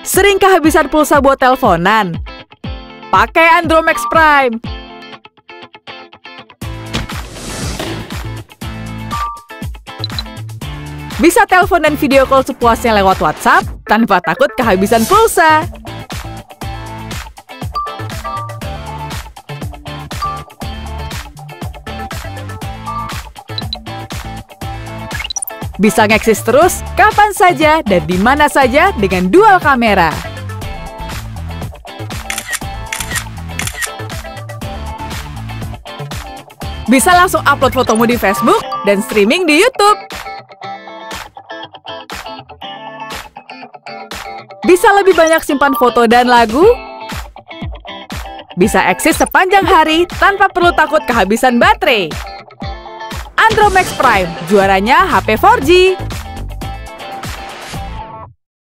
Sering kehabisan pulsa buat teleponan? Pakai Andromax Prime. Bisa telepon dan video call sepuasnya lewat WhatsApp tanpa takut kehabisan pulsa. Bisa ngeksis terus kapan saja dan di mana saja dengan dual kamera. Bisa langsung upload fotomu di Facebook dan streaming di YouTube. Bisa lebih banyak simpan foto dan lagu. Bisa eksis sepanjang hari tanpa perlu takut kehabisan baterai. Andromax Prime, juaranya HP 4G.